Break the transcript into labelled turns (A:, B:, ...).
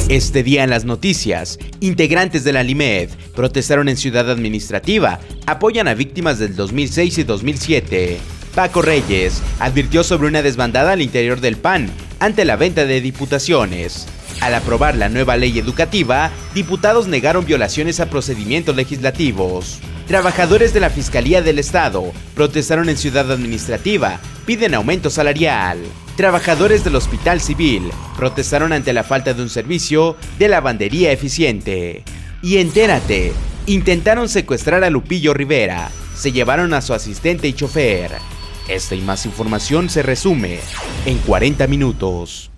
A: Este día en las noticias, integrantes de la LIMED protestaron en Ciudad Administrativa, apoyan a víctimas del 2006 y 2007. Paco Reyes advirtió sobre una desbandada al interior del PAN ante la venta de diputaciones. Al aprobar la nueva ley educativa, diputados negaron violaciones a procedimientos legislativos. Trabajadores de la Fiscalía del Estado protestaron en Ciudad Administrativa, piden aumento salarial. Trabajadores del Hospital Civil protestaron ante la falta de un servicio de lavandería eficiente. Y entérate, intentaron secuestrar a Lupillo Rivera, se llevaron a su asistente y chofer. Esta y más información se resume en 40 minutos.